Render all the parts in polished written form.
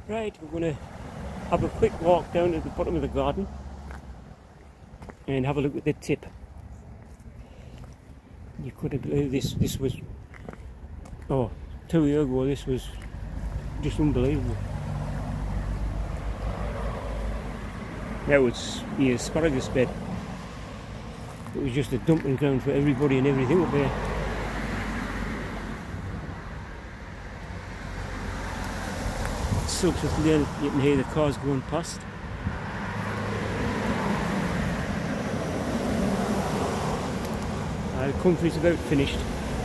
Right, we're going to have a quick walk down to the bottom of the garden and have a look at the tip. You couldn't believe this was, 2 years ago, this was just unbelievable. Now it's the asparagus bed. It was just a dumping ground for everybody and everything up there. It sucks with the end, you can hear the cars going past. The comfrey's about finished.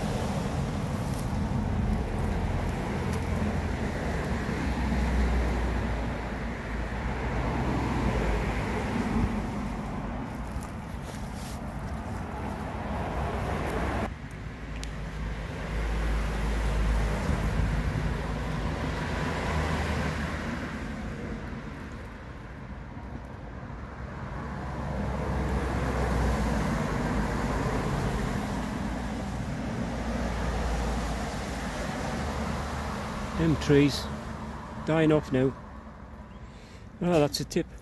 Them trees dying off now. Oh, that's a tip.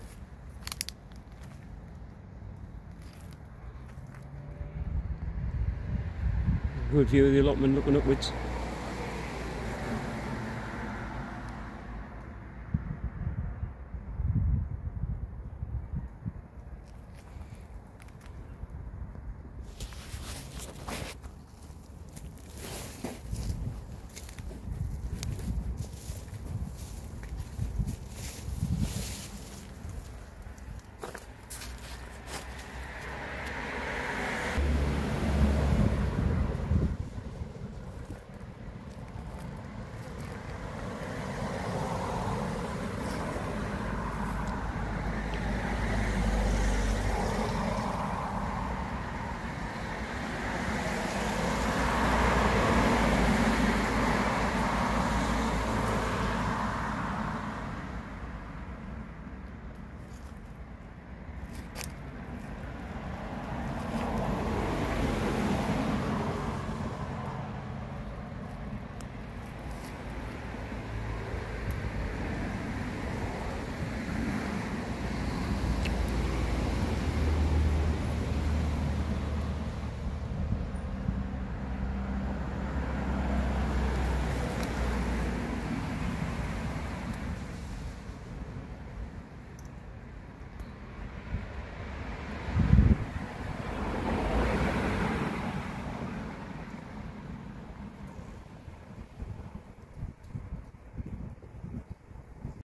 Good view of the allotment looking upwards.